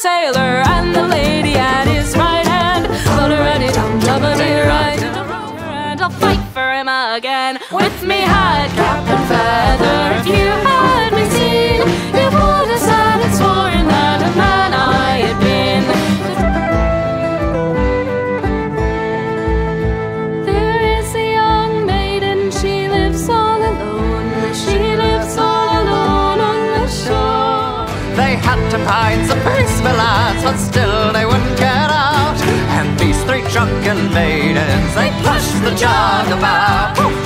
sailor and the lady at his right hand. Right, and I'll fight for him again. With me hat, cap, and feather. If you had me seen, you would have said and sworn that a man I had been. There is a young maiden, she lives all alone. She lives all alone on the shore. They had to find some peaceful lads, but still they wouldn't get out. And these three drunken maidens, they pushed the jug about.